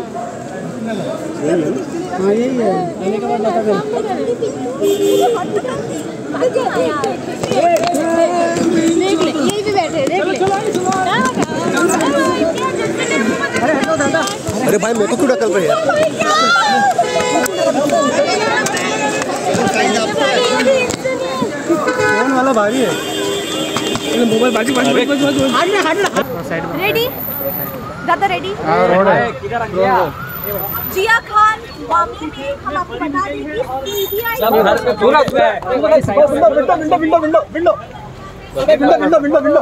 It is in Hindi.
हाँ यही है, आने के बाद बता दें। देख ले, यही पे बैठे, देख ले। अरे हटो दादा। अरे भाई मेरे को क्यों ढकल रहे हैं? फोन वाला भारी है। मोबाइल बाजू बाजू बाजू रेडी दादा, रेडी। जिया खान मामले में हम आपको बता दें कि सीबीआई विंडो।